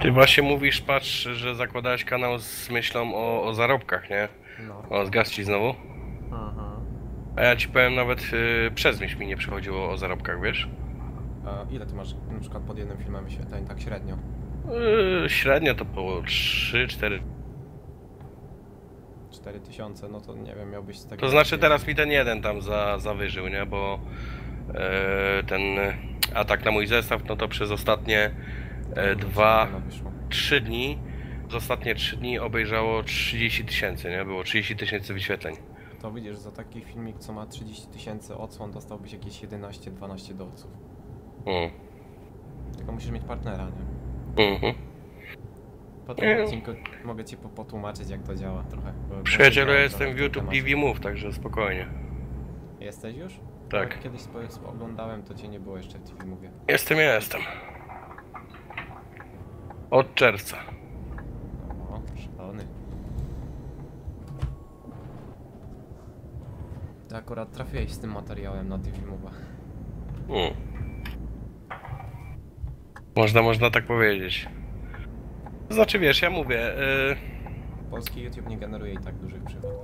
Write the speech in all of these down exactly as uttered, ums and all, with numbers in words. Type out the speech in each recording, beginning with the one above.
Ty właśnie mówisz, patrz, że zakładałeś kanał z myślą o, o zarobkach, nie? No. O, zgadz ci znowu? Aha. A ja ci powiem, nawet y, przez myśl mi nie przychodziło o zarobkach, wiesz? A ile ty masz na przykład pod jednym filmem wyświetleń, tak średnio? Y, średnio to było trzy cztery. cztery tysiące, no to nie wiem, miałbyś z tego... To znaczy teraz mi ten jeden tam za, zawyżył, nie? Bo y, ten atak na mój zestaw, no to przez ostatnie y, dwa, trzy dni, z ostatnie trzy dni obejrzało trzydzieści tysięcy, nie? Było trzydzieści tysięcy wyświetleń. To widzisz, za taki filmik, co ma trzydzieści tysięcy odsłon, dostałbyś jakieś jedenaście dwanaście dolców. Mm. Tylko musisz mieć partnera, nie? Mhm. Po tym odcinku mogę ci potłumaczyć, jak to działa trochę. Bo Przyjacielu, ja jestem w YouTube T V Move, także spokojnie. Jesteś już? Tak. Jak kiedyś oglądałem, to cię nie było jeszcze w T V Move. Jestem, ja jestem. Od czerwca. O, szalony. Ty akurat trafiłeś z tym materiałem na T V Move'a. Mm. Można, można tak powiedzieć. Znaczy, wiesz, ja mówię... Yy... Polski YouTube nie generuje i tak dużych przychodów.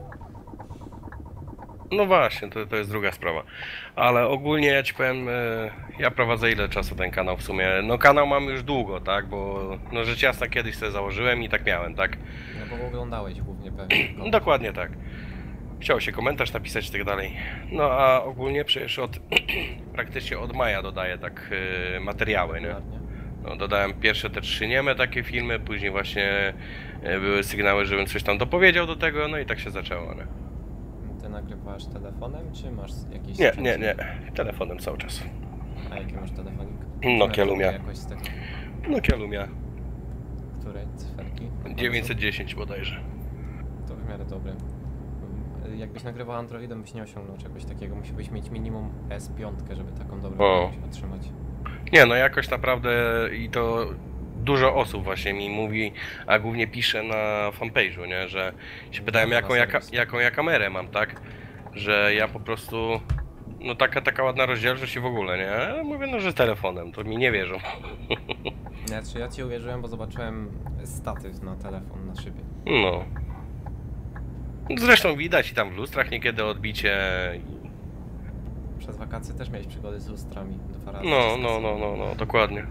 No właśnie, to, to jest druga sprawa. Ale ogólnie ja ci powiem, yy, ja prowadzę ile czasu ten kanał w sumie? No kanał mam już długo, tak? Bo no rzecz jasna kiedyś sobie założyłem i tak miałem, tak? No bo oglądałeś głównie pewnie. No, dokładnie tak. Chciał się komentarz napisać i tak dalej. No a ogólnie przecież od praktycznie od maja dodaję tak yy, materiały, nie? No, dodałem pierwsze te trzy nieme takie filmy, później właśnie yy, były sygnały, żebym coś tam dopowiedział do tego, no i tak się zaczęło, nie? Ty nagrywasz telefonem, czy masz jakiś Nie, sprzęt? nie, nie. Telefonem cały czas. A jaki masz telefonik? Nokia Lumia. Jakoś z tego... Nokia Lumia. Które cyferki? dziewięćset dziesięć bodajże. To w miarę dobre. Jakbyś nagrywał Androidem, byś nie osiągnął czegoś takiego. Musiałbyś mieć minimum S pięć, żeby taką dobrą jakość otrzymać. Nie, no jakoś naprawdę i to dużo osób właśnie mi mówi, a głównie pisze na fanpage'u, nie, że się pytałem jaką ja, jaką ja kamerę mam, tak? Że ja po prostu, no taka taka ładna rozdzielczość i w ogóle, nie? Mówię, no że telefonem, to mi nie wierzą. Znaczy ja ci uwierzyłem, bo zobaczyłem statyw na telefon na szybie. No. Zresztą widać i tam w lustrach niekiedy odbicie. Przez wakacje też miałeś przygody z lustrami dwa razy. No, no, no, no, no, dokładnie.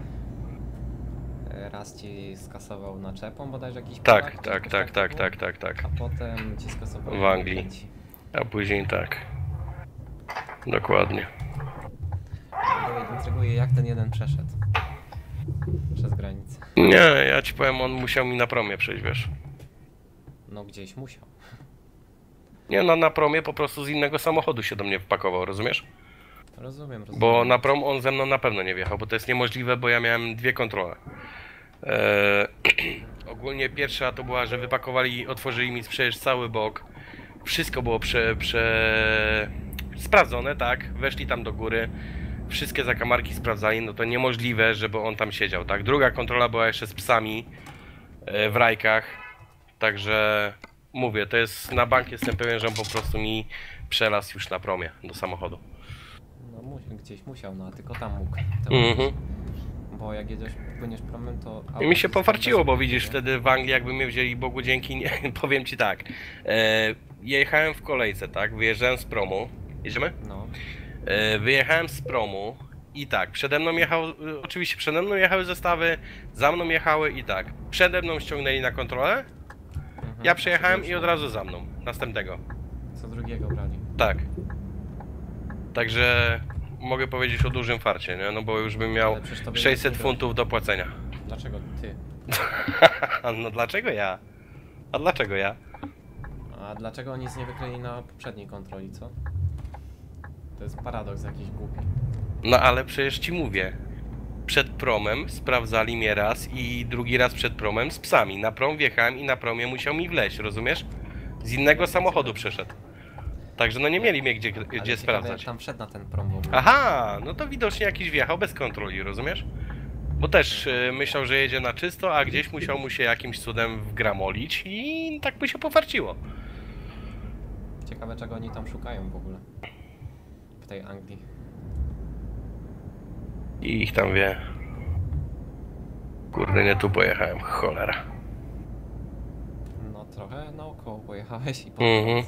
Raz ci skasował naczepą bodajże jakiś Tak, Polak, tak, tak, tak, tak, tak, tak. A potem ci skasował w Anglii. A później tak. Dokładnie. Intryguje, jak ten jeden przeszedł przez granicę. Nie, ja ci powiem, on musiał mi na promie przejść, wiesz. No gdzieś musiał. Nie, no na promie po prostu z innego samochodu się do mnie wpakował, rozumiesz? Rozumiem, rozumiem. Bo na prom on ze mną na pewno nie wjechał, bo to jest niemożliwe, bo ja miałem dwie kontrole. Eee, ogólnie pierwsza to była, że wypakowali, otworzyli mi przecież cały bok. Wszystko było prze, prze... sprawdzone, tak? Weszli tam do góry. Wszystkie zakamarki sprawdzali, no to niemożliwe, żeby on tam siedział, tak? Druga kontrola była jeszcze z psami e, w rajkach. Także mówię, to jest na bank, jestem pewien, że on po prostu mi przelazł już na promie do samochodu. No musi, gdzieś musiał, no a tylko tam mógł. Mhm. Bo jak jedziesz, płyniesz promem, to... I mi się pofarciło, bo widzisz, nie? Wtedy w Anglii jakby mnie wzięli, Bogu dzięki, nie, powiem ci tak. E, jechałem w kolejce, tak? Wyjeżdżałem z promu. Jedziemy? No. E, wyjechałem z promu i tak, przede mną jechał, oczywiście przede mną jechały zestawy, za mną jechały i tak. Przede mną ściągnęli na kontrolę, mhm. Ja przejechałem i od razu za mną, następnego. Co drugiego brali. Tak. Także mogę powiedzieć o dużym farcie, nie? No bo już bym miał sześćset funtów do płacenia. Dlaczego ty? No dlaczego ja? A dlaczego ja? A dlaczego nic nie wykryli na poprzedniej kontroli, co? To jest paradoks jakiś głupi. No ale przecież ci mówię. Przed promem sprawdzali mnie raz i drugi raz przed promem z psami. Na prom wjechałem i na promie musiał mi wleźć, rozumiesz? Z innego samochodu przeszedł. Także no nie mieli mnie gdzie, gdzie ciekawe, sprawdzać. Jak tam wszedł na ten prom w ogóle. Aha, no to widocznie jakiś wjechał bez kontroli, rozumiesz? Bo też y, myślał, że jedzie na czysto, a gdzieś musiał mu się jakimś cudem wgramolić i tak by się pofarciło. Ciekawe, czego oni tam szukają w ogóle. W tej Anglii. I ich tam wie. Kurde, nie tu pojechałem, cholera. No trochę naokoło pojechałeś i po Mhm.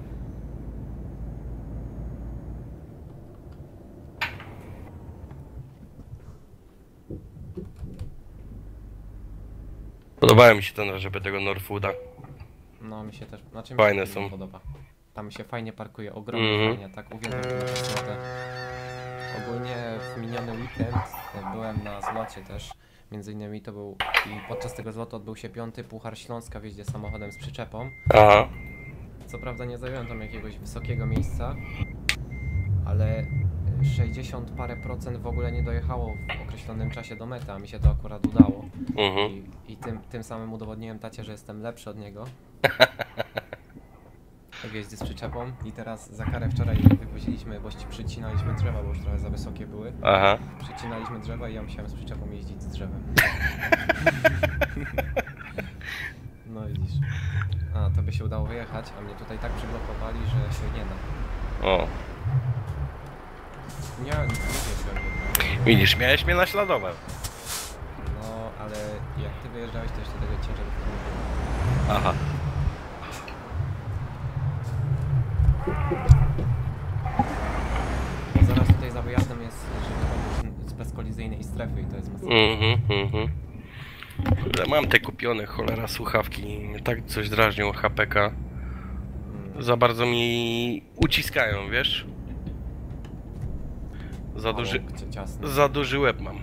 Podobało mi się ten, żeby tego Northwooda. No mi się też, znaczy mi Fajne się są. podoba. Tam się fajnie parkuje, ogromnie Mhm. fajnie, tak uwielbiam tę czesnotę. Ogólnie w miniony weekend e, byłem na zlocie też, między innymi to był, i podczas tego zlotu odbył się piąty Puchar Śląska w jeździe samochodem z przyczepą. Aha. Co prawda nie zająłem tam jakiegoś wysokiego miejsca, ale sześćdziesiąt parę procent w ogóle nie dojechało w określonym czasie do mety, a mi się to akurat udało. Mhm. I, i tym, tym samym udowodniłem tacie, że jestem lepszy od niego. W jeździe z przyczepą. I teraz za karę wczoraj wywoziliśmy, bo przycinaliśmy drzewa, bo już trochę za wysokie były. Aha. Przycinaliśmy drzewa i ja musiałem z przyczepą jeździć z drzewem. No widzisz. A, to by się udało wyjechać, a mnie tutaj tak przyblokowali, że się nie da. O. Nie, nie wiem, Widzisz, miałeś mnie naśladować. No, ale jak ty wyjeżdżałeś, to jeszcze tego ciężarówki nie było. Aha. Zaraz tutaj za wyjazdem jest, żeby z bezkolizyjnej strefy i to jest mocno. Mhm, mhm. Kurde, mam te kupione, cholera, słuchawki. Mnie tak coś drażnią, H P K. Mm, Za bardzo mi uciskają, wiesz? Za mało duży, gdzie ciasno. za duży łeb mam.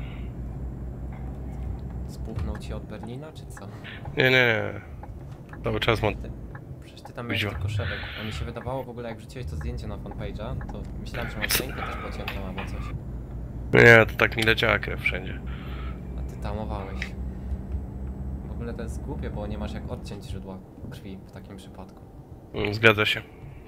Spuchnął ci od Berlina, czy co? Nie, nie, nie. Cały czas mam... Ty, przecież ty tam miałeś Wziął. tylko szewek. A mi się wydawało w ogóle, jak wrzuciłeś to zdjęcie na fanpage'a, to myślałem, że masz rękę też pociętą albo coś. Nie, to tak mi leciała krew wszędzie. A ty tamowałeś. W ogóle to jest głupie, bo nie masz jak odciąć źródła krwi w takim przypadku. Mm, Zgadza się.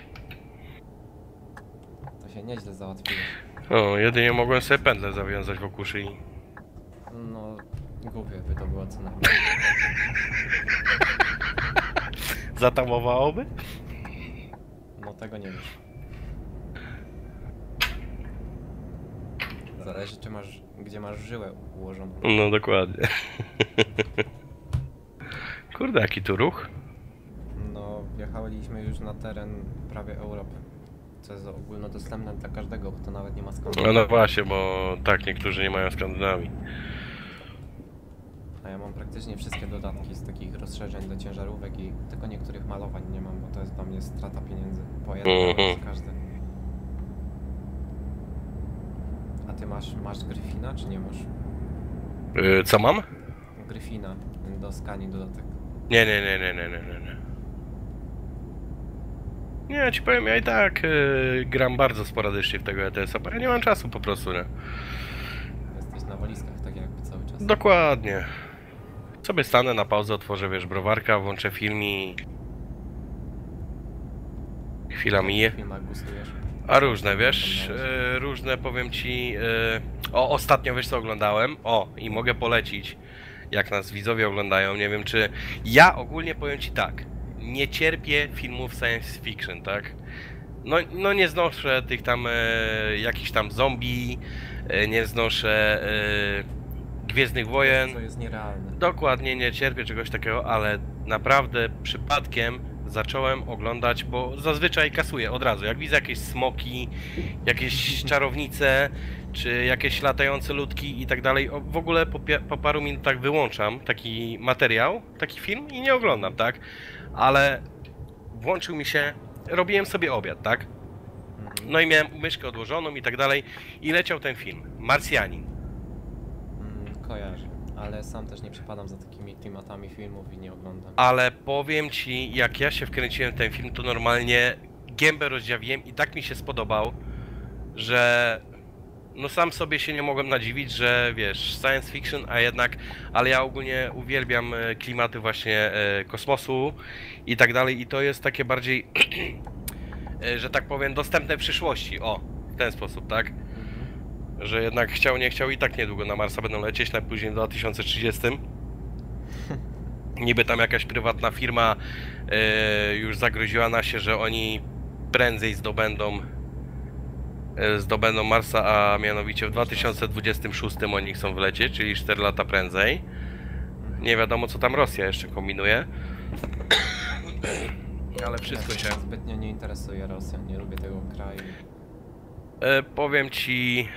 To się nieźle załatwiłeś. O, jedynie mogłem sobie pętlę zawiązać wokół szyi. No, głupie by to było co najmniej. Zatamowałoby? No tego nie wiesz. Zależy czy masz, gdzie masz żyłę ułożoną. No dokładnie. Kurde, jaki tu ruch? No, wjechaliśmy już na teren prawie Europy. Co jest ogólnodostępne dla każdego, bo to nawet nie ma skąd. No, no właśnie, bo tak, niektórzy nie mają Skandynawii. A ja mam praktycznie wszystkie dodatki z takich rozszerzeń do ciężarówek i tylko niektórych malowań nie mam, bo to jest dla mnie strata pieniędzy. Po jeden Mhm. z każdy. A ty masz, masz Gryfina, czy nie masz? Yy, co mam? Gryfina do skani dodatek. Nie, nie, nie, nie, nie, nie, nie, nie. Nie, ja ci powiem, ja i tak yy, gram bardzo sporadycznie w tego E T S-a, bo ja nie mam czasu po prostu, nie? Jesteś na walizkach tak jakby cały czas. Dokładnie. Sobie stanę na pauzę, otworzę, wiesz, browarka, włączę film i... Chwila mije. W filmach gustujesz? A różne, wiesz, yy, różne powiem ci... Yy... O, ostatnio wiesz co oglądałem? O, i mogę polecić, jak nas widzowie oglądają, nie wiem czy... Ja ogólnie powiem ci tak, nie cierpię filmów science fiction, tak? No, no nie znoszę tych tam e, jakichś tam zombie, e, nie znoszę e, Gwiezdnych Wojen. To jest nierealne. Dokładnie nie cierpię czegoś takiego, ale naprawdę przypadkiem zacząłem oglądać, bo zazwyczaj kasuję od razu. Jak widzę jakieś smoki, jakieś czarownice, czy jakieś latające ludki i tak dalej, o- w ogóle po, pia- po paru minutach wyłączam taki materiał, taki film i nie oglądam, tak? Ale włączył mi się, robiłem sobie obiad, tak? Mhm. No i miałem myszkę odłożoną i tak dalej i leciał ten film, Marsjanin. Mm, kojarzę, ale sam też nie przepadam za takimi klimatami filmów i nie oglądam. Ale powiem ci, jak ja się wkręciłem w ten film, to normalnie gębę rozdziawiłem i tak mi się spodobał, że no sam sobie się nie mogłem nadziwić, że wiesz, science fiction, a jednak, ale ja ogólnie uwielbiam e, klimaty właśnie e, kosmosu i tak dalej i to jest takie bardziej, e, że tak powiem, dostępne w przyszłości, o, w ten sposób, tak? Mhm. Że jednak chciał, nie chciał i tak niedługo na Marsa będą lecieć, najpóźniej w dwa tysiące trzydziestym. Niby tam jakaś prywatna firma e, już zagroziła na się, że oni prędzej zdobędą e, zdobędą Marsa, a mianowicie w dwa tysiące dwudziestym szóstym oni chcą wlecieć, czyli cztery lata prędzej. Nie wiadomo co tam Rosja jeszcze kombinuje. Ale wszystko Ja się... zbytnio nie interesuje Rosja, nie lubię tego kraju. E, powiem ci...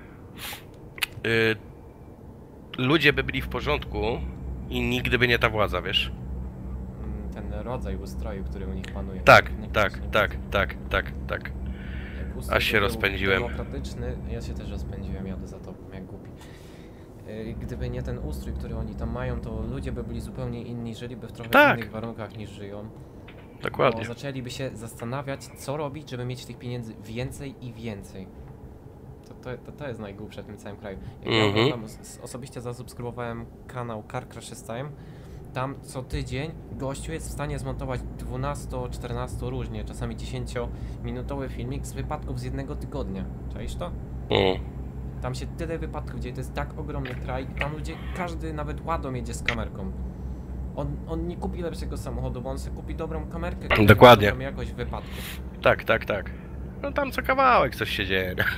E, ludzie by byli w porządku i nigdy by nie ta władza, wiesz? Mm, Ten rodzaj ustroju, który u nich panuje. Tak, Nie- tak, nie- tak, tak, tak, tak. Jak ustrój Aż się by był rozpędziłem. Demokratyczny, ja się też rozpędziłem, jadę za tobą jak głupi. Yy, Gdyby nie ten ustrój, który oni tam mają, to ludzie by byli zupełnie inni, żyliby w trochę Tak. innych warunkach niż żyją. Dokładnie. Bo zaczęliby się zastanawiać, co robić, żeby mieć tych pieniędzy więcej i więcej. To, to, to, to jest najgłupsze w tym całym kraju. Jak ja Mhm. oglądam, s- osobiście zasubskrybowałem kanał Car Crashes Time. Tam co tydzień gościu jest w stanie zmontować dwanaście czternaście różnie, czasami dziesięciominutowy filmik z wypadków z jednego tygodnia. Czaisz to? Mm. Tam się tyle wypadków dzieje, to jest tak ogromny kraj, tam ludzie, każdy nawet ładą jedzie z kamerką. On, on nie kupi lepszego samochodu, bo on sobie kupi dobrą kamerkę, która ma Dokładnie. dobrą jakość wypadków. Tak, tak, tak. No tam co kawałek coś się dzieje, nie?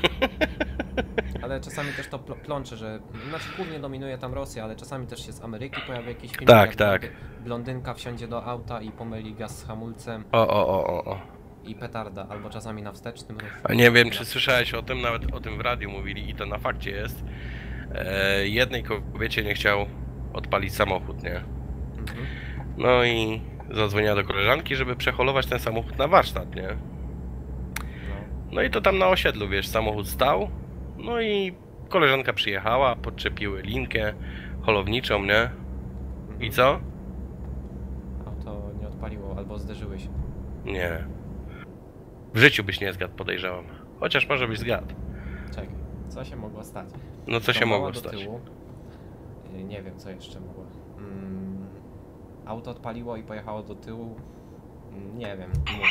Ale czasami też to pl plącze, że... Znaczy głównie dominuje tam Rosja, ale czasami też się z Ameryki pojawia jakiś film. Tak, jak tak. blondy- Blondynka wsiądzie do auta i pomyli gaz z hamulcem O, o, o, o, o. i petarda, albo czasami na wstecznym ruchu. A nie wiem, czy słyszałeś o tym, nawet o tym w radiu mówili i to na fakcie jest. E, jednej kobiecie nie chciał odpalić samochód, nie? Mhm. No i zadzwoniła do koleżanki, żeby przeholować ten samochód na warsztat, nie? No. No i to tam na osiedlu, wiesz, samochód stał. No i koleżanka przyjechała, podczepiły linkę holowniczą, nie? Mhm. I co? Auto nie odpaliło, albo zderzyły się. Nie. W życiu byś nie zgadł, podejrzewam. Chociaż może byś zgadł. Czekaj, co się mogło stać? No co się Trąbała mogło do stać? tyłu. Y, Nie wiem, co jeszcze mogło. Mm, auto odpaliło i pojechało do tyłu. Mm, Nie wiem, mów.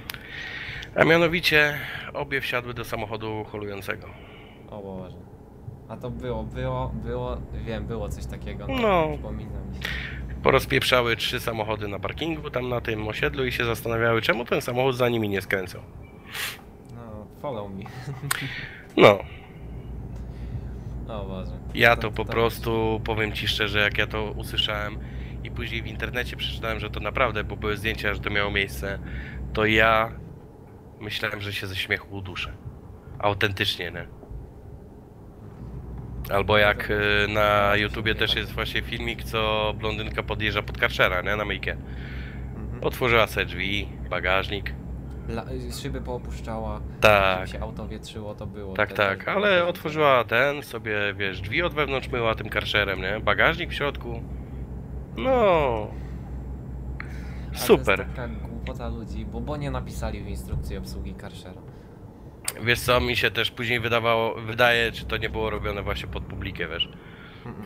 A mianowicie obie wsiadły do samochodu holującego. O Boże. A to było, było, było, wiem, było coś takiego. No. Przypomina mi się. Porozpieprzały trzy samochody na parkingu tam na tym osiedlu i się zastanawiały, czemu ten samochód za nimi nie skręcał. No, follow me. No, O Boże. ja to po prostu, powiem ci szczerze, jak ja to usłyszałem i później w internecie przeczytałem, że to naprawdę, bo były zdjęcia, że to miało miejsce, to ja myślałem, że się ze śmiechu uduszę. Autentycznie, nie? Albo jak y, na YouTubie też jest właśnie filmik, co blondynka podjeżdża pod karczera, nie? Na myjkę. Mhm. Otworzyła sobie drzwi, bagażnik. La, szyby poopuszczała, Tak, żeby się auto wietrzyło, to było. tak, te- tak, też było ale do otworzyła ten sobie, wiesz, drzwi od wewnątrz myła tym karczerem, nie? Bagażnik w środku. No. Ale Super. To jest taka głupota ludzi, bo, bo nie napisali w instrukcji obsługi Karshera. Wiesz co, mi się też później wydawało, wydaje, czy to nie było robione właśnie pod publikę, wiesz? Mm-mm.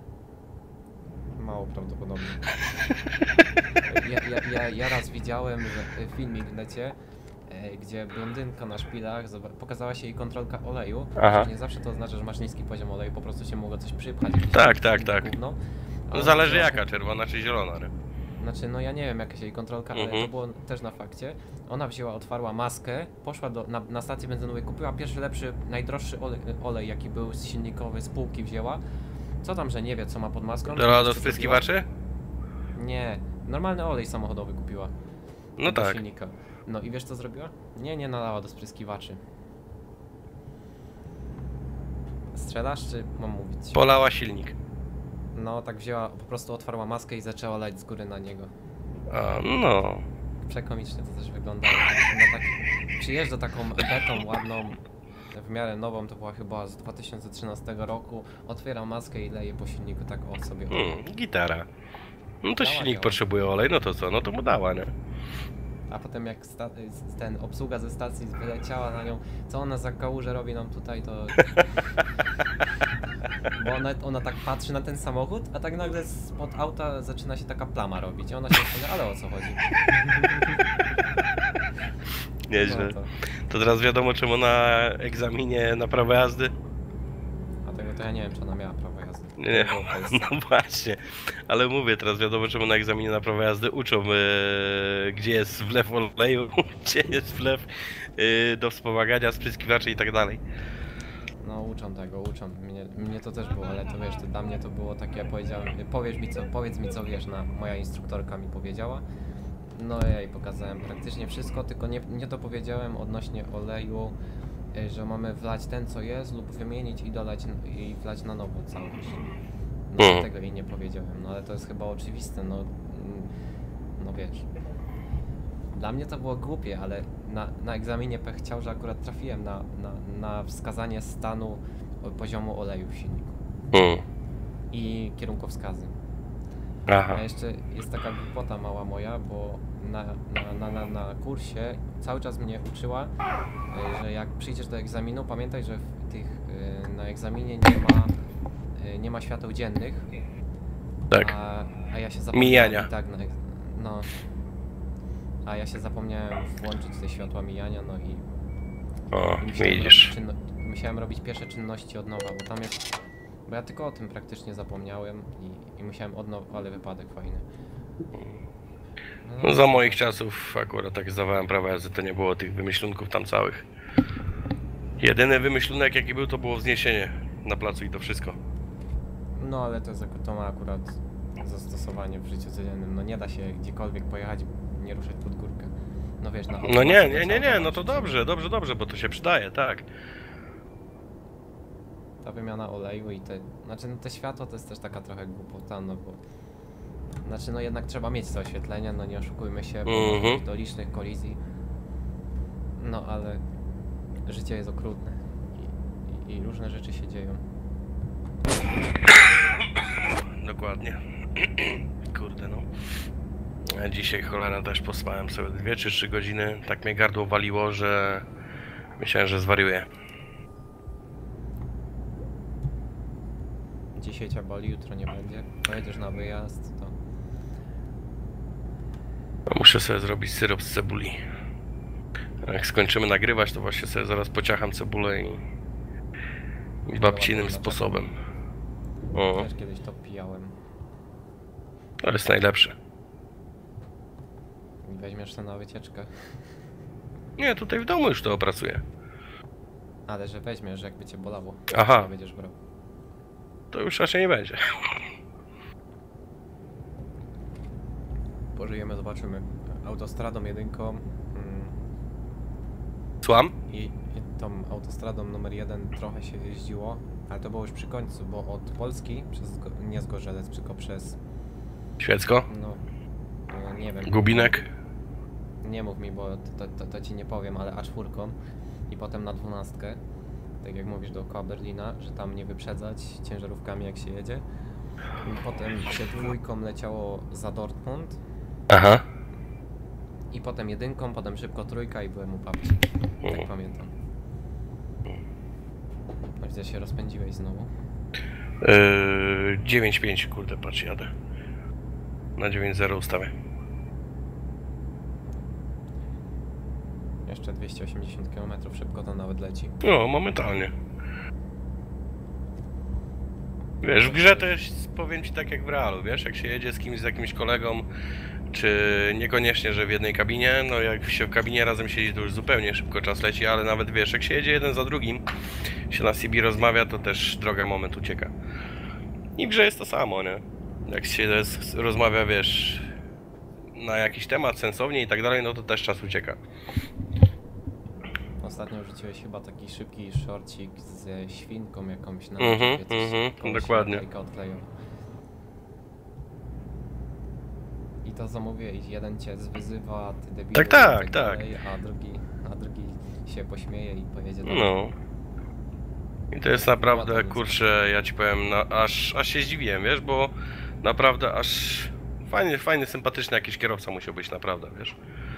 Mało prawdopodobne. Ja, ja, ja, ja raz widziałem że, y, filmik w necie, e, gdzie blondynka na szpilach, zoba- pokazała się jej kontrolka oleju. Aha. Nie zawsze to oznacza, że masz niski poziom oleju, po prostu się mogło coś przypchać. jakieś Tak, tak, tak. gówno. A No ona zależy wzięła- jaka, czerwona czy zielona, nie? Znaczy, no ja nie wiem jaka się jej kontrolka, ale Mhm. to było też na fakcie. Ona wzięła, otwarła maskę, poszła do, na, na stację benzynowej, kupiła pierwszy lepszy, najdroższy olej, olej jaki był silnikowy, z półki wzięła. Co tam, że nie wie co ma pod maską? Dała do Co spryskiwaczy? zrobiła? Nie, normalny olej samochodowy kupiła. No do tak. silnika. No i wiesz co zrobiła? Nie, nie nalała do spryskiwaczy. Strzelasz czy mam mówić? Polała silnik. No tak wzięła, po prostu otwarła maskę i zaczęła lać z góry na niego. A, no. Przekomicznie to też wyglądało. Ona tak przyjeżdża taką betą ładną, w miarę nową, to była chyba z dwa tysiące trzynastego roku, otwiera maskę i leje po silniku tak o sobie. Hmm, gitara. No to Dała, silnik dała. potrzebuje olej, no to co? No to mu dała, nie? A potem jak sta- ten obsługa ze stacji wyleciała na nią, co ona za kałużę robi nam tutaj, to... Bo ona, ona tak patrzy na ten samochód, a tak nagle spod auta zaczyna się taka plama robić. I ona się zastanawia, ale o co chodzi? Nieźle. No to, To teraz wiadomo czemu na egzaminie na prawo jazdy? a tego to ja nie wiem, czy ona miała prawo jazdy. Nie, nie. To było w Polsce. No właśnie. Ale mówię, teraz wiadomo czemu na egzaminie na prawo jazdy uczą, e, gdzie jest wlew oleju, gdzie jest wlew e, do wspomagania, spryskiwaczy i tak dalej. No uczą tego, uczą. Mnie, mnie to też było, ale to wiesz, to dla mnie to było takie, powiedziałem, powiedz mi co, powiedz mi co wiesz, na, moja instruktorka mi powiedziała. No ja jej pokazałem praktycznie wszystko, tylko nie, nie dopowiedziałem odnośnie oleju, y, że mamy wlać ten co jest lub wymienić i dolać n- i wlać na nowo całość. No Mhm. tego jej nie powiedziałem, no ale to jest chyba oczywiste, no, mm, no wiesz. Dla mnie to było głupie, ale na, na egzaminie pech chciał, że akurat trafiłem na, na, na wskazanie stanu o- poziomu oleju w silniku Mm. i kierunkowskazy. Aha. A jeszcze jest taka głupota mała moja, bo na, na, na, na, na kursie cały czas mnie uczyła, y, że jak przyjdziesz do egzaminu, pamiętaj, że w tych, y, na egzaminie nie ma, y, nie ma świateł dziennych, Tak. a, a ja się zapomniałem. Mijania. i Tak, na, egz- no. A ja się zapomniałem włączyć te światła mijania, no i O, i musiałem widzisz. robić czynno- musiałem robić pierwsze czynności od nowa, bo tam jest... Bo ja tylko o tym praktycznie zapomniałem i, i musiałem od nowa, ale wypadek fajny. No za moich czasów akurat tak zdawałem prawo jazdy, to nie było tych wymyślunków tam całych. Jedyny wymyślunek jaki był, to było wzniesienie na placu i to wszystko. No ale to, jest, ak- to ma akurat zastosowanie w życiu codziennym. No nie da się gdziekolwiek pojechać, nie ruszać pod górkę. No wiesz, na No automacie nie, to nie, jest nie, nie, no automat to przyczyny. dobrze, dobrze, dobrze, bo to się przydaje, tak. Ta wymiana oleju i te... Znaczy no te światła to jest też taka trochę głupota, no bo... Znaczy no jednak trzeba mieć te oświetlenia, no nie oszukujmy się, bo może Mhm. dojść do licznych kolizji. No ale życie jest okrutne i, i, i różne rzeczy się dzieją. Dokładnie. Kurde no. Ja dzisiaj cholera też pospałem sobie dwie czy trzy godziny. Tak mnie gardło waliło, że myślałem, że zwariuję. Dzisiaj cię boli, jutro nie będzie. Pojedziesz na wyjazd, to... Muszę sobie zrobić syrop z cebuli. Jak skończymy nagrywać, to właśnie sobie zaraz pociacham cebulę i, i babcinym sposobem. O, Też kiedyś to pijałem. to jest najlepsze. I weźmiesz to na wycieczkę. Nie, tutaj w domu już to opracuję. Ale że weźmiesz, jakby cię bolało. Aha. Nie będziesz brał. To już raczej nie będzie. Pożyjemy, zobaczymy. Autostradą jedynką mm, Słucham? i, i tą autostradą numer jeden trochę się jeździło, ale to było już przy końcu, bo od Polski, przez, Go- nie z Gorzelec, tylko przez, Świecko? no, no nie wiem. Gubinek? Nie mów mi, bo to, to, to ci nie powiem, ale A cztery i potem na dwunastkę, tak jak mówisz, dookoła Berlina, że tam nie wyprzedzać ciężarówkami jak się jedzie. I potem się dwójką leciało za Dortmund Aha. i potem jedynką, potem szybko trójka i byłem u babci. Tak Mhm. pamiętam. No widzę, się rozpędziłeś znowu. Yy, dziewięć pięć, kurde, patrz, jadę. Na dziewięć zero ustawię. Jeszcze dwieście osiemdziesiąt kilometrów, szybko to nawet leci. No, momentalnie. Wiesz, w grze to jest, powiem ci tak jak w realu, wiesz, jak się jedzie z kimś, z jakimś kolegą, czy niekoniecznie, że w jednej kabinie, no jak się w kabinie razem siedzi, to już zupełnie szybko czas leci, ale nawet wiesz, jak się jedzie jeden za drugim, się na C B rozmawia, to też droga moment ucieka. I w grze jest to samo, nie? Jak się z- rozmawia, wiesz, na jakiś temat sensownie i tak dalej, no to też czas ucieka. Ostatnio rzuciłeś chyba taki szybki shortcik ze świnką jakąś na Mhm, YouTubie, coś mhm, komuś dokładnie. naklejka odkleił. I to co mówię, i jeden cię zwyzywa, ty debilu, Tak, i tak, dalej, a drugi, a drugi się pośmieje i pojedzie dalej. No. I to jest naprawdę, Ładnie kurczę, ja ci powiem, no, aż, aż się zdziwiłem, wiesz, bo naprawdę aż fajny, fajny, sympatyczny jakiś kierowca musiał być, naprawdę, wiesz.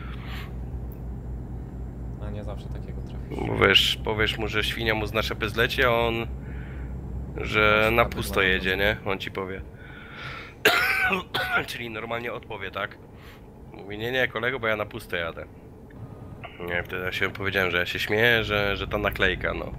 A nie zawsze takiego trafisz. Bo wiesz, powiesz mu, że świnia mu z naczepy zleci, a on, że na pusto jedzie, nie? On ci powie. Czyli normalnie odpowie, tak? Mówi, nie, nie, kolego, bo ja na pusto jadę. Nie, wtedy ja się powiedziałem, że ja się śmieję, że, że ta naklejka, no.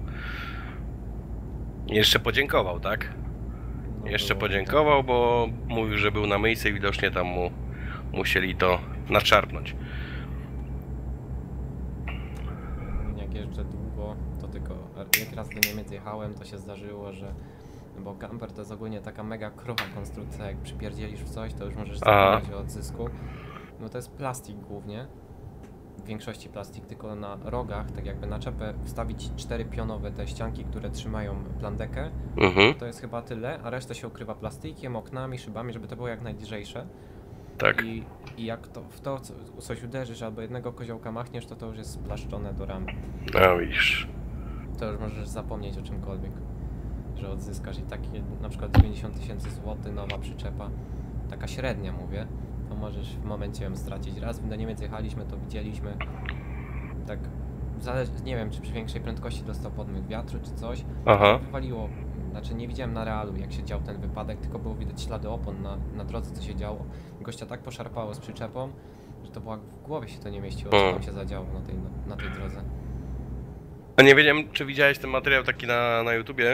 I jeszcze podziękował, tak? No, Jeszcze było podziękował, bo mówił, że był na myjce i widocznie tam mu musieli to naczarpnąć. tak. Jak jeżdżę długo, to tylko jak raz do Niemiec jechałem, to się zdarzyło, że... Bo camper to jest ogólnie taka mega krucha konstrukcja, jak przypierdzielisz w coś, to już możesz zapomnieć o odzysku. No to jest plastik głównie, w większości plastik, tylko na rogach, tak jakby na czepę wstawić cztery pionowe te ścianki, które trzymają plandekę. Mhm. To jest chyba tyle, a resztę się ukrywa plastikiem, oknami, szybami, żeby to było jak najlżejsze. Tak. I, i jak to, w to co, coś uderzysz albo jednego koziołka machniesz, to to już jest splaszczone do ramy. No widzisz. To już możesz zapomnieć o czymkolwiek, że odzyskasz. I takie na przykład dziewięćdziesiąt tysięcy złotych nowa przyczepa, taka średnia mówię, to możesz w momencie ją stracić. Raz do Niemiec jechaliśmy, to widzieliśmy, tak, zależy, nie wiem czy przy większej prędkości dostał podmyk wiatru czy coś, Aha. wywaliło, znaczy nie widziałem na realu jak się dział ten wypadek, tylko było widać ślady opon na, na drodze co się działo. Gościa tak poszarpało z przyczepą, że to była, w głowie się to nie mieściło, co tam się zadziało na tej, na tej drodze. A nie wiem, czy widziałeś ten materiał taki na, na YouTubie,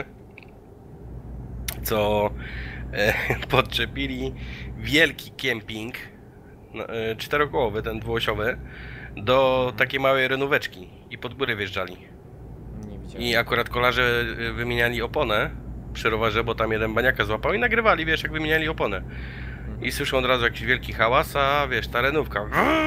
co e, podczepili wielki kemping, no, e, czterokołowy, ten dwuosiowy, do takiej małej renóweczki i pod górę wjeżdżali. Nie widziałem. I akurat kolarze e, wymieniali oponę przy rowerze, bo tam jeden baniaka złapał i nagrywali, wiesz, jak wymieniali oponę. I słyszą od razu jakiś wielki hałas, a wiesz, ta renówka,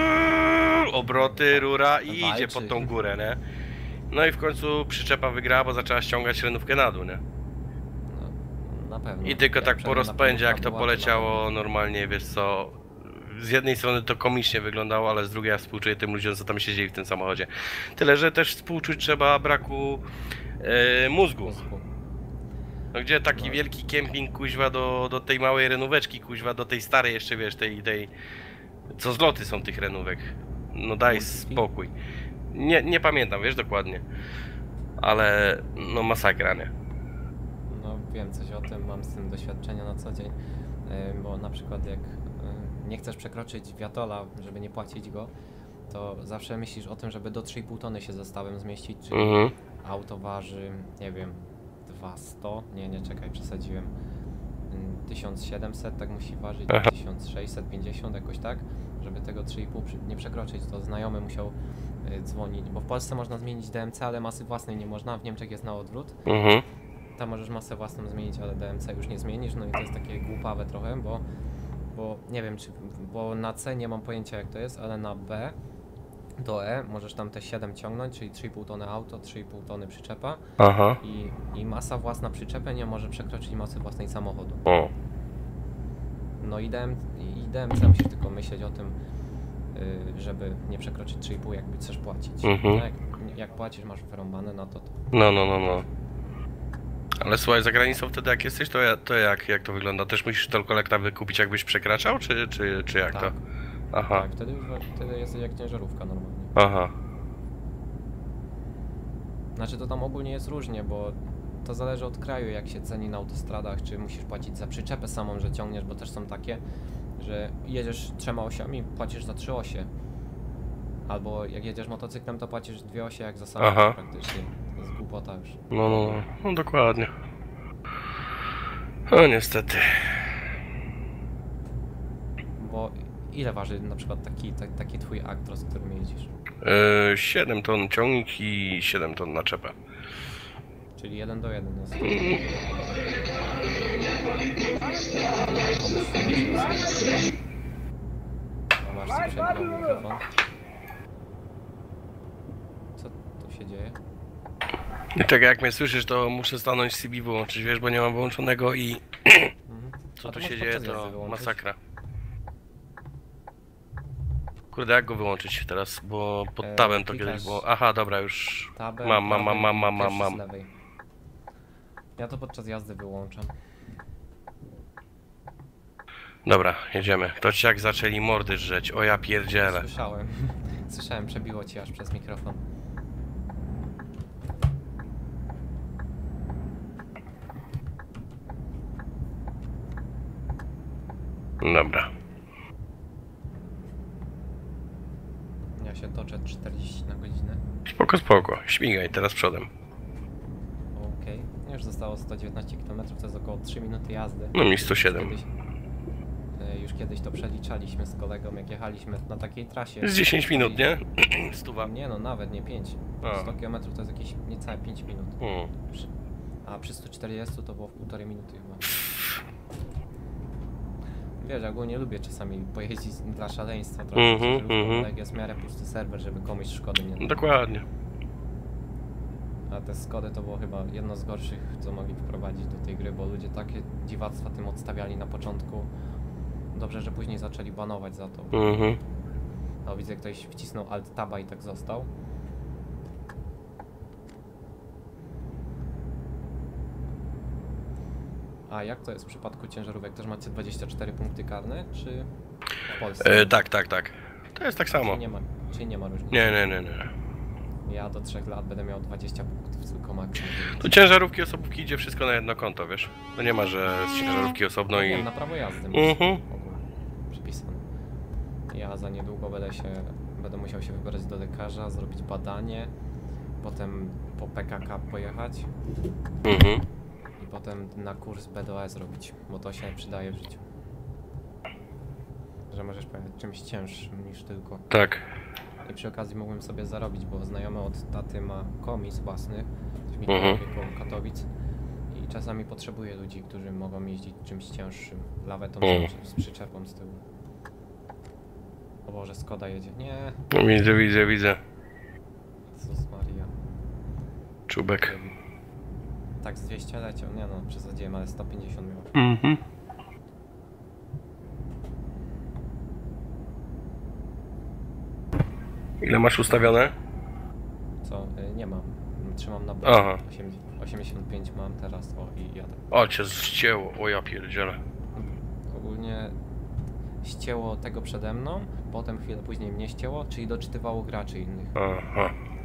obroty, rura i idzie pod tą górę, nie? No i w końcu przyczepa wygrała, bo zaczęła ściągać renówkę na dół, nie? No, na pewno. I tylko Jak tak po przynajmniej na rozpędzie, jak pewno to była, poleciało normalnie, wiesz co, z jednej strony to komicznie wyglądało, ale z drugiej ja współczuję tym ludziom, co tam siedzieli w tym samochodzie. Tyle, że też współczuć trzeba braku e, mózgu. mózgu. No gdzie taki No. wielki kemping, kuźwa, do, do tej małej renóweczki, kuźwa, do tej starej jeszcze, wiesz, tej, tej... Co zloty są tych renówek. No daj Multipli? spokój. Nie, nie pamiętam, wiesz, dokładnie. Ale, no masakra, nie? No wiem coś o tym, mam z tym doświadczenia na co dzień, yy, bo na przykład jak yy, nie chcesz przekroczyć wiatola, żeby nie płacić go, to zawsze myślisz o tym, żeby do trzy i pół tony się zestawem zmieścić, czyli Mhm. auto waży, nie wiem, dwieście, nie, nie czekaj, przesadziłem, Yy, tysiąc siedemset tak musi ważyć, Aha. tysiąc sześćset pięćdziesiąt jakoś tak, żeby tego trzy i pół przy- nie przekroczyć, to znajomy musiał yy, dzwonić, bo w Polsce można zmienić D M C, ale masy własnej nie można, w Niemczech jest na odwrót. Mhm. Tam możesz masę własną zmienić, ale D M C już nie zmienisz, no i to jest takie głupawe trochę, bo, bo nie wiem czy, bo na C nie mam pojęcia jak to jest, ale na B do E możesz tam te siedem ciągnąć, czyli trzy i pół tony auto, trzy i pół tony przyczepa Aha. i, i masa własna przyczepy nie może przekroczyć masy własnej samochodu. O. No i, D M, i D M C musisz tylko myśleć o tym, yy, żeby nie przekroczyć trzy i pół jakby chcesz płacić. Mhm. No jak, jak płacisz, masz wyrąbane, no to, to No, no, no, no. Ale słuchaj, za granicą wtedy jak jesteś, to, ja, to jak, jak to wygląda? Też musisz to kolekta wykupić jakbyś przekraczał, czy, czy, czy jak Tak. to? Aha, tak, wtedy, wtedy jesteś jak ciężarówka normalnie. aha. Znaczy to tam ogólnie jest różnie, bo to zależy od kraju, jak się ceni na autostradach, czy musisz płacić za przyczepę samą, że ciągniesz, bo też są takie, że jedziesz trzema osiami, płacisz za trzy osie. Albo jak jedziesz motocyklem, to płacisz dwie osie jak za samochód Aha. praktycznie. To jest głupota już. No, no, no, no dokładnie. No niestety. Bo ile waży na przykład taki, ta, taki twój Actros, którym jeździsz? Yy, siedem ton ciągnik i siedem ton naczepę. Czyli jeden do jeden jest. A masz ci przegrał mikrofon. Co tu się dzieje? I tak jak mnie słyszysz, to muszę stanąć C B wyłączyć, wiesz, bo nie mam wyłączonego i Mhm. co A tu to się możesz dzieje, podczas jazdy to wyłączyć. masakra. Kurde, jak go wyłączyć teraz, bo pod E, tabem to klikasz kiedyś było. Aha, dobra, już Tabem, mam, mam, mam, prawym mam, i mam, mam, pierwszy z mam. lewej. Ja to podczas jazdy wyłączam. Dobra, jedziemy. To ci jak zaczęli mordy żreć, o ja pierdzielę. Słyszałem. Słyszałem, przebiło ci aż przez mikrofon. Dobra. Ja się toczę czterdzieści na godzinę. Spoko, spoko. Śmigaj, teraz przodem. Okej. Już zostało sto dziewiętnaście kilometrów, to jest około trzy minuty jazdy. No mi sto siedem. Kiedyś, e, już kiedyś to przeliczaliśmy z kolegą, jak jechaliśmy na takiej trasie. Z dziesięć minut, nie? Stuwa. Nie no, nawet nie pięć. A. sto kilometrów to jest jakieś niecałe pięć minut. Mm. Przy, a przy stu czterdziestu to było w półtorej minuty chyba. Wiesz, ogólnie lubię czasami pojeździć dla szaleństwa trochę, Mhm, mm -hmm, mhm. jak jest w miarę pusty serwer, żeby komuś szkody nie No dokładnie. A te Skody to było chyba jedno z gorszych, co mogli wprowadzić do tej gry, bo ludzie takie dziwactwa tym odstawiali na początku. Dobrze, że później zaczęli banować za to. Mhm. No widzę, ktoś wcisnął Alt Taba i tak został. A jak to jest w przypadku ciężarówek? Też macie dwadzieścia cztery punkty karne, czy w Polsce? E, tak, tak, tak. To jest tak samo. Czyli nie ma, czyli nie ma różnicy? Nie, nie, nie, nie. Ja do trzech lat będę miał dwadzieścia punktów tylko maksimum. Tu ciężarówki, osobówki idzie wszystko na jedno konto, wiesz? To nie ma, że z ciężarówki osobno Nie, i... na prawo jazdy Mhm. ogólnie przypisane. Ja za niedługo będę się, będę musiał się wybrać do lekarza, zrobić badanie, potem po P K K pojechać Mhm. i potem na kurs B D O E zrobić, bo to się przydaje w życiu. Że możesz pojechać czymś cięższym niż tylko. Tak. I przy okazji mógłbym sobie zarobić, bo znajomy od taty ma komis własny w Mhm. Mikołajowie koło Katowic i czasami potrzebuje ludzi, którzy mogą jeździć czymś cięższym, lawetą Mhm. z, z przyczepą z tyłu. O Boże, Skoda jedzie. Nie, No, widzę, widzę, widzę. Jezus Maria. Czubek. Tak z dwieście leciał, nie no, przesadziłem, ale sto pięćdziesiąt miał. Mhm. Ile masz ustawione? Co? Y, nie mam. Trzymam na B. Aha. osiemdziesiąt pięć mam teraz, o i jadę. O, cię ścięło, o ja pierdzielę. Ogólnie ścięło tego przede mną, potem chwilę później mnie ścięło, czyli doczytywało graczy innych. Aha.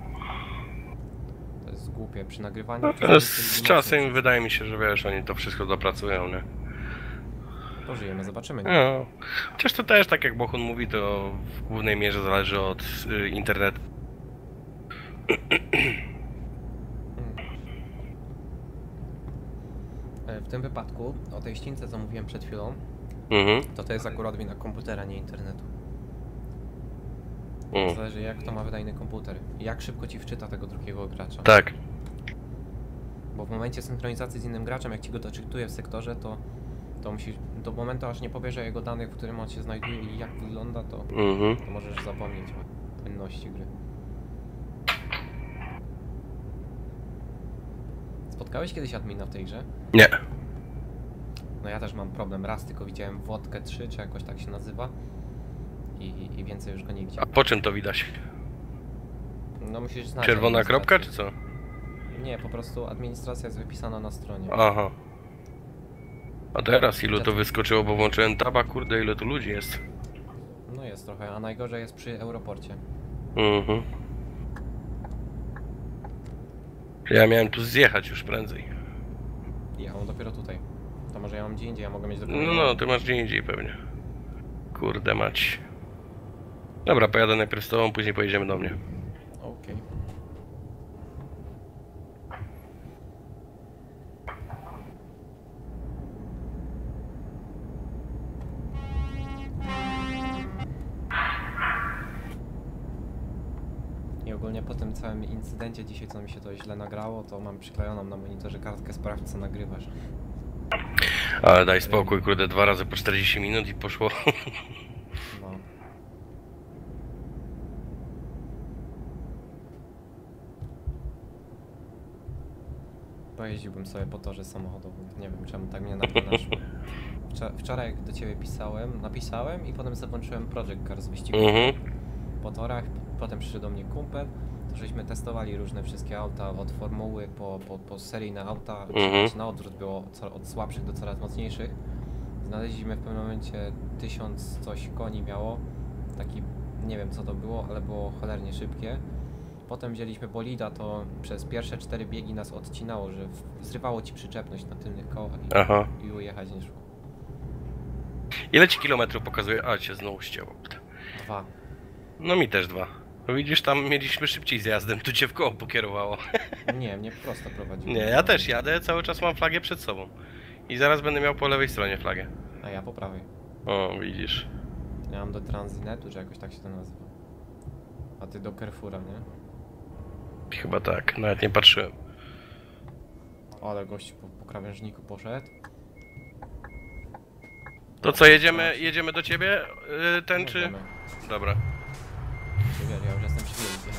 To jest głupie przy nagrywaniu. No, czasami to z, chcieli z mocniej czasem przyjść. wydaje mi się, że wiesz, oni to wszystko dopracują, nie? Pożyjemy, zobaczymy. Nie? No. Chociaż to też, tak jak Bohun mówi, to w głównej mierze zależy od y, internetu. E, W tym wypadku, o tej ściance, co mówiłem przed chwilą, Mhm. to to jest akurat wina komputera, nie internetu. Mm. Zależy, jak to ma wydajny komputer. I jak szybko ci wczyta tego drugiego gracza. Tak. Bo w momencie synchronizacji z innym graczem, jak ci go doczytuje w sektorze, to, to musisz, do momentu aż nie pobierze jego danych, w którym on się znajduje i jak wygląda, to, Mhm. to możesz zapomnieć o płynności gry. Spotkałeś kiedyś admina w tej grze? Nie. No ja też mam problem. Raz tylko widziałem Wodkę trzy, czy jakoś tak się nazywa. I, i więcej już go nie A widziałem. po czym to widać? No musisz znać Czerwona kropka, czy administrację. co? Nie, po prostu administracja jest wypisana na stronie. Aha. A teraz ilu to wyskoczyło, bo włączyłem taba, kurde, ile tu ludzi jest. No jest trochę, a najgorzej jest przy Europorcie. Mhm. Ja miałem tu zjechać już prędzej. Ja mam dopiero tutaj. To może ja mam gdzie indziej, ja mogę mieć dopiero... No, no, ty masz gdzie indziej pewnie. Kurde mać. Dobra, pojadę najpierw z tobą, później pojedziemy do mnie. Okej. I ogólnie po tym całym incydencie dzisiaj, co mi się to źle nagrało, to mam przyklejoną na monitorze kartkę sprawdź, co nagrywasz. Ale daj spokój, kurde, dwa razy po czterdzieści minut i poszło. No. Pojeździłbym sobie po torze samochodowym. Nie wiem, czemu tak mnie nagle naszło. Wczor- Wczoraj jak do ciebie pisałem, napisałem i potem załączyłem Project Car z wyścigu Mhm. po torach. Potem przyszedł do mnie kumpel, to żeśmy testowali różne wszystkie auta, od formuły po, po, po seryjne auta, Mhm. czy na odwrót było co- od słabszych do coraz mocniejszych. Znaleźliśmy w pewnym momencie tysiąc coś koni miało, taki, nie wiem co to było, ale było cholernie szybkie. Potem wzięliśmy bolida, to przez pierwsze cztery biegi nas odcinało, że w- zrywało ci przyczepność na tylnych kołach i, Aha. i ujechać nie szło. Ile ci kilometrów pokazuje? A, cię znowu ścięło. Dwa. No mi też dwa. No widzisz, tam mieliśmy szybciej z jazdem, tu cię w koło pokierowało. Nie, mnie prosto prowadziło. Nie, ja też jadę, cały czas mam flagę przed sobą. I zaraz będę miał po lewej stronie flagę. A ja po prawej. O, widzisz. Ja mam do Transinetu, że jakoś tak się to nazywa. A ty do Carrefoura, nie? Chyba tak, nawet nie patrzyłem. O, ale gość po, po krawężniku poszedł. To co, jedziemy, jedziemy do ciebie, yy, ten czy... Możemy. Dobra. Czy wiesz, ja już jestem przy wjeździe.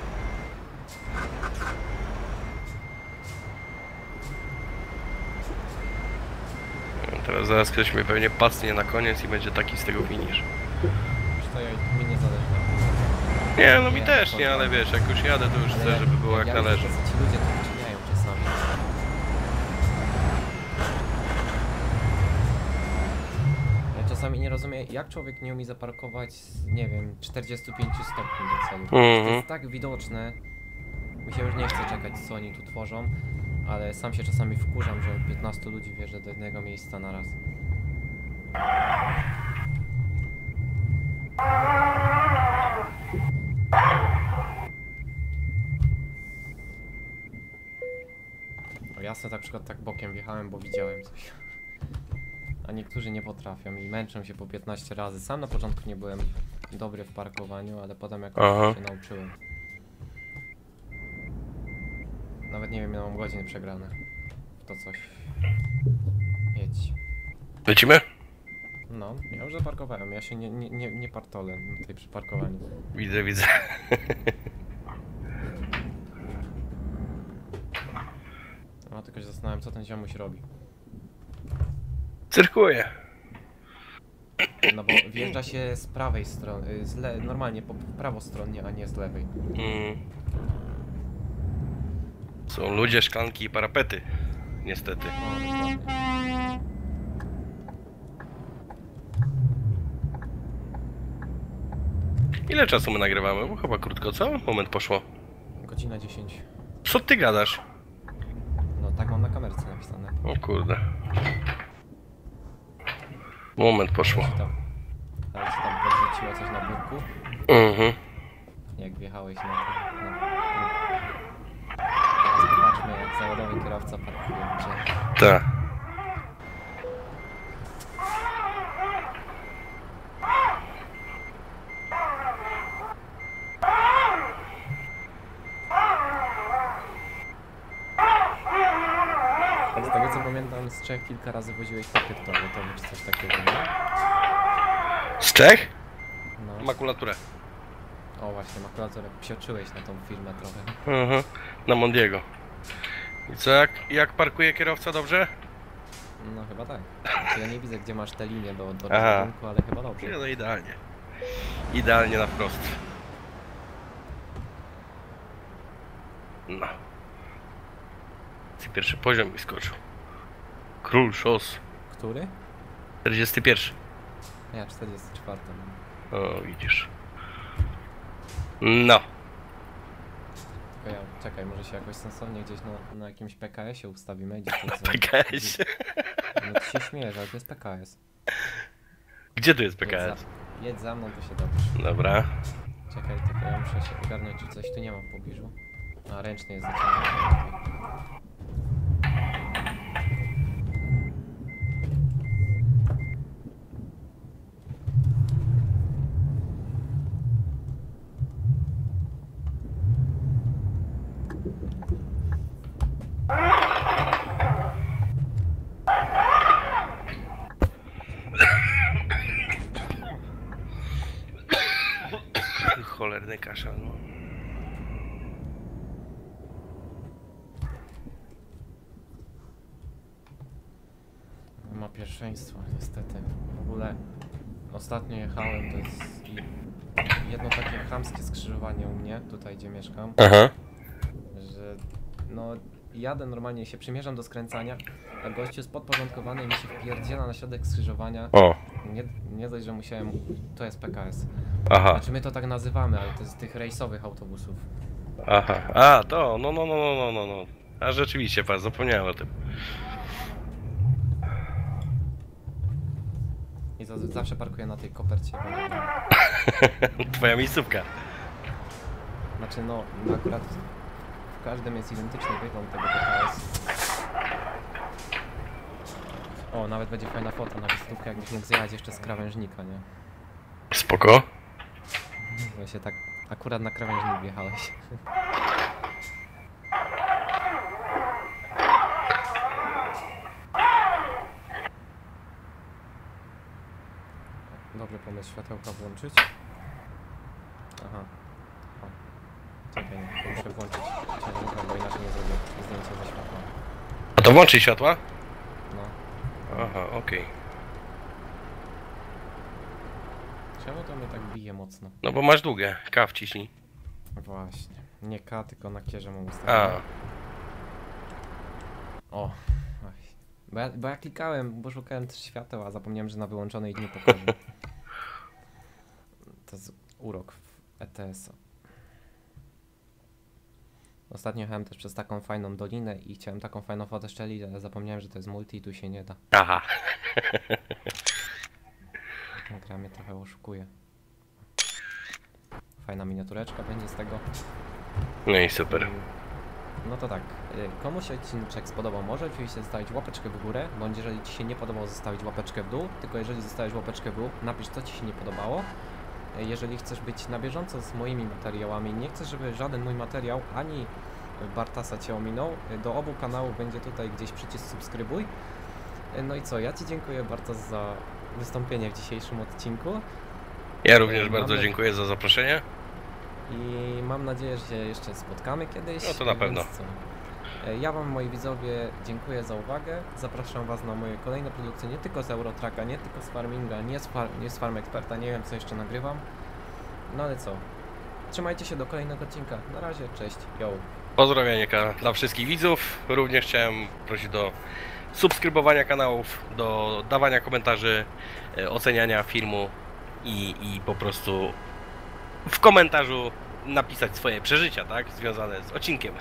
Teraz zaraz ktoś mnie pewnie pacnie na koniec i będzie taki z tego finish. Wiesz co, ja, mi nie zależy na tym. Nie, no mi Nie, też to nie, tak. ale wiesz, jak już jadę, to już Ale chcę, ja- żeby było jak ja należy. widzę, że ci ludzie to uczyniają czasami. Ja czasami nie rozumiem, jak człowiek nie umie zaparkować z, nie wiem, czterdziestu pięciu stopni do celu. To Mhm. jest tak widoczne. Mi się już nie chce czekać, co oni tu tworzą, ale sam się czasami wkurzam, że piętnastu ludzi wjeżdża do jednego miejsca na raz. O jasne, na przykład tak bokiem wjechałem, bo widziałem coś. A niektórzy nie potrafią i męczą się po piętnaście razy. Sam na początku nie byłem dobry w parkowaniu, ale potem jakoś Aha. się nauczyłem. Nawet nie wiem, ile mam godzin przegrane. W to coś. Jedź. Lecimy? No, ja już zaparkowałem, ja się nie, nie, nie, nie partolę tutaj przy parkowaniu. Widzę, widzę. No tylko się zastanawiam, co ten ziomuś robi. Cyrkuję. No bo wjeżdża się z prawej strony, z le normalnie po prawostronnie, a nie z lewej. Mm. Są ludzie, szklanki i parapety. Niestety. No, dokładnie. Ile czasu my nagrywamy? Bo chyba krótko, co? Moment poszło. Godzina dziesięć. Co ty gadasz? No tak mam na kamerce napisane. O kurde. Moment poszło. Ale ci tam, ale ci tam podrzuciło coś na biurku? Mhm. Jak wjechałeś na to. Na... Teraz zobaczmy, jak zawodowy kierowca parkuje. Czy... Tak. Z tego co pamiętam, z Czech kilka razy woziłeś papier toaletowy czy coś takiego, nie? Z Czech? No. Makulaturę. O właśnie, makulaturę. Psioczyłeś na tą firmę trochę. Mhm. Na Mondiego. I co, jak, jak parkuje kierowca dobrze? No chyba tak. Znaczy, ja nie widzę, gdzie masz te linie do, do Aha. rachunku, ale chyba dobrze. Nie, no idealnie. Idealnie na wprost. No. I pierwszy poziom mi skoczył. Król szos. Który? czterdziesty pierwszy. Ja czterdziesty czwarty. O, widzisz. No. Tylko ja, czekaj, może się jakoś sensownie gdzieś na, na jakimś P K S-ie ustawimy. Gdzieś tu P K S. No ty się śmiejesz, ale to jest P K S. Gdzie tu jest P Jedź K za, S? jedź za mną, to się dowiesz. Dobra. Czekaj, tylko ja muszę się ogarnąć, czy coś tu nie ma w pobliżu. A, ręczny jest zaciągnięty. Cholerny kaszel, no. Ma pierwszeństwo, niestety. W ogóle ostatnio jechałem, to jest i- jedno takie chamskie skrzyżowanie u mnie, tutaj gdzie mieszkam, Aha. że no jadę normalnie, się przymierzam do skręcania, a gościu jest podporządkowany i mi się wpierdziela na środek skrzyżowania. O. Nie, nie dość, że musiałem... To jest P K S. Aha. Znaczy my to tak nazywamy, ale to jest z tych rejsowych autobusów. Aha. A, to, no, no, no, no, no, no, no. A rzeczywiście, pan, zapomniałem o tym. I to zawsze parkuję na tej kopercie. Bo... Twoja miejscówka. Znaczy no, akurat w każdym jest identyczny wygląd tego P K S. O, nawet będzie fajna foto na wizytówkę, jakbyś mógł zjechać jeszcze z krawężnika, nie? Spoko. Bo się tak akurat na krawężnik wjechałeś. Dobry pomysł, światełka włączyć. Aha. O. Czekaj, nie, muszę włączyć ciągnika, bo inaczej nie zrobię zdjęcia ze światła. A to włączyć światła? No. Aha, okej. Czemu to mnie tak bije mocno? No bo masz długie. K wciśnij. Właśnie. Nie K, tylko na kierze mam A. ustawione. O. Oj. Bo ja, bo ja klikałem, bo szukałem też świateł, a zapomniałem, że na wyłączonej nie pokaże. To jest urok w E T S-a. Ostatnio jechałem też przez taką fajną dolinę i chciałem taką fajną fotę szczelić, ale zapomniałem, że to jest multi i tu się nie da. Aha. Gra mnie trochę oszukuje. Fajna miniatureczka będzie z tego. No i super. No to tak, y, komu się odcinek spodobał, może oczywiście zostawić łapeczkę w górę, bądź jeżeli Ci się nie podobało, zostawić łapeczkę w dół, tylko jeżeli zostawisz łapeczkę w dół, napisz, co Ci się nie podobało. Y, Jeżeli chcesz być na bieżąco z moimi materiałami, nie chcesz, żeby żaden mój materiał, ani Bartasa Cię ominął, y, do obu kanałów będzie tutaj gdzieś przycisk subskrybuj. Y, No i co, ja Ci dziękuję bardzo za wystąpienie w dzisiejszym odcinku. Ja również Mamy- bardzo dziękuję za zaproszenie. I mam nadzieję, że się jeszcze spotkamy kiedyś. No to na pewno. więc co? E, Ja Wam, moi widzowie, dziękuję za uwagę. Zapraszam Was na moje kolejne produkcje, nie tylko z Eurotracka, nie tylko z Farminga, nie z, far nie z Farm Experta, nie wiem, co jeszcze nagrywam. No ale co? Trzymajcie się do kolejnego odcinka. Na razie, cześć, yo. Pozdrowienia dla wszystkich widzów. Również chciałem prosić do subskrybowania kanałów, do dawania komentarzy, e, oceniania filmu i, i po prostu w komentarzu napisać swoje przeżycia, tak? Związane z odcinkiem.